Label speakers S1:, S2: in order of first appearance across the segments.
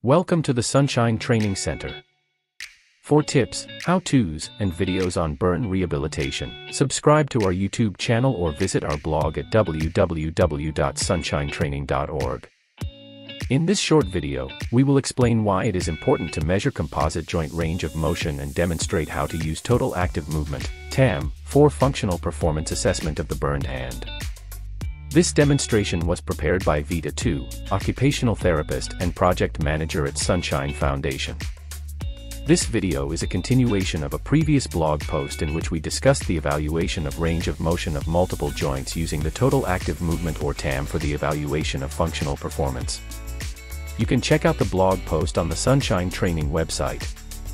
S1: Welcome to the Sunshine Training Center. For tips, how-tos, and videos on burn rehabilitation, subscribe to our YouTube channel or visit our blog at www.sunshinetraining.org. In this short video, we will explain why it is important to measure composite joint range of motion and demonstrate how to use total active movement, TAM, for functional performance assessment of the burned hand. This demonstration was prepared by Vita 2, occupational therapist and project manager at Sunshine Foundation. This video is a continuation of a previous blog post in which we discussed the evaluation of range of motion of multiple joints using the total active movement or TAM for the evaluation of functional performance. You can check out the blog post on the Sunshine Training website.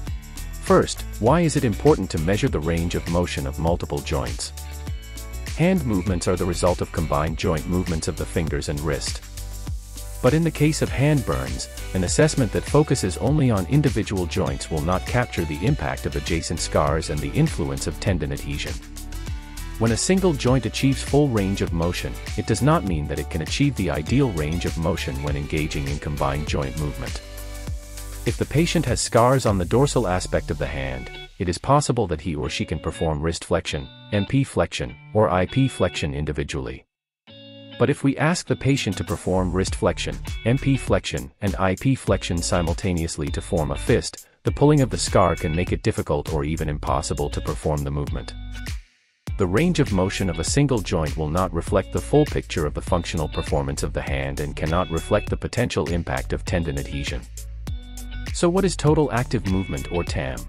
S1: First, why is it important to measure the range of motion of multiple joints? Hand movements are the result of combined joint movements of the fingers and wrist. But in the case of hand burns, an assessment that focuses only on individual joints will not capture the impact of adjacent scars and the influence of tendon adhesion. When a single joint achieves full range of motion, it does not mean that it can achieve the ideal range of motion when engaging in combined joint movement. If the patient has scars on the dorsal aspect of the hand, it is possible that he or she can perform wrist flexion, MP flexion, or IP flexion individually. But if we ask the patient to perform wrist flexion, MP flexion, and IP flexion simultaneously to form a fist, the pulling of the scar can make it difficult or even impossible to perform the movement. The range of motion of a single joint will not reflect the full picture of the functional performance of the hand and cannot reflect the potential impact of tendon adhesion. So what is total active movement or TAM?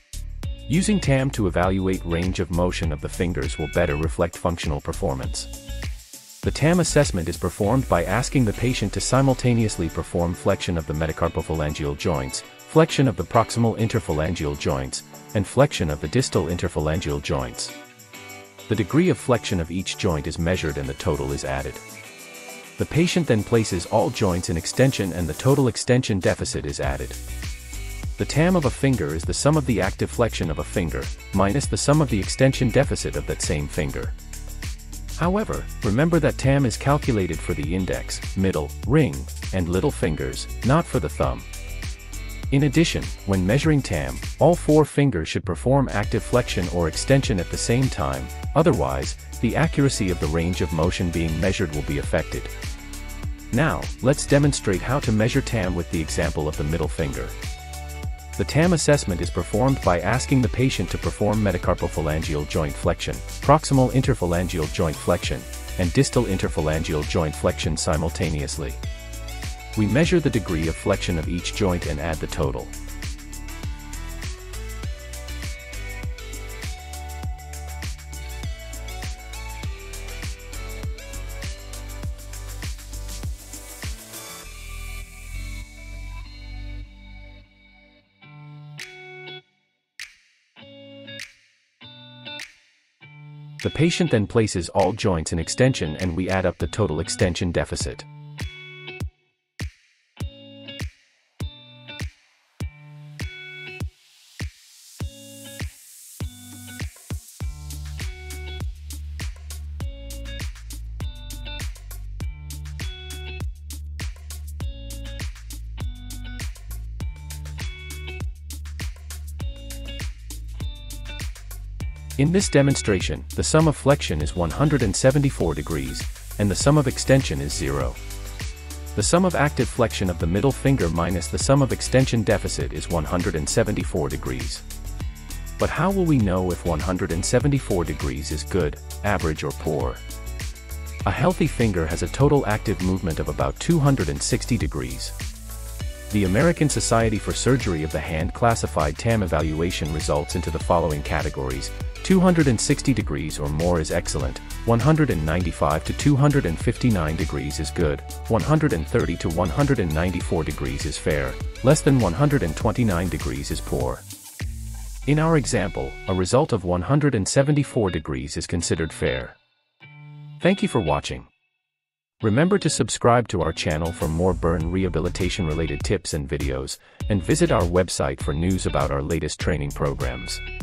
S1: Using TAM to evaluate range of motion of the fingers will better reflect functional performance. The TAM assessment is performed by asking the patient to simultaneously perform flexion of the metacarpophalangeal joints, flexion of the proximal interphalangeal joints, and flexion of the distal interphalangeal joints. The degree of flexion of each joint is measured and the total is added. The patient then places all joints in extension and the total extension deficit is added. The TAM of a finger is the sum of the active flexion of a finger, minus the sum of the extension deficit of that same finger. However, remember that TAM is calculated for the index, middle, ring, and little fingers, not for the thumb. In addition, when measuring TAM, all four fingers should perform active flexion or extension at the same time, otherwise, the accuracy of the range of motion being measured will be affected. Now, let's demonstrate how to measure TAM with the example of the middle finger. The TAM assessment is performed by asking the patient to perform metacarpophalangeal joint flexion, proximal interphalangeal joint flexion, and distal interphalangeal joint flexion simultaneously. We measure the degree of flexion of each joint and add the total. The patient then places all joints in extension and we add up the total extension deficit. In this demonstration, the sum of flexion is 174 degrees, and the sum of extension is 0. The sum of active flexion of the middle finger minus the sum of extension deficit is 174 degrees. But how will we know if 174 degrees is good, average or poor? A healthy finger has a total active movement of about 260 degrees. The American Society for Surgery of the Hand classified TAM evaluation results into the following categories: 260 degrees or more is excellent, 195 to 259 degrees is good, 130 to 194 degrees is fair, less than 129 degrees is poor. In our example, a result of 174 degrees is considered fair. Thank you for watching. Remember to subscribe to our channel for more burn rehabilitation related tips and videos, and visit our website for news about our latest training programs.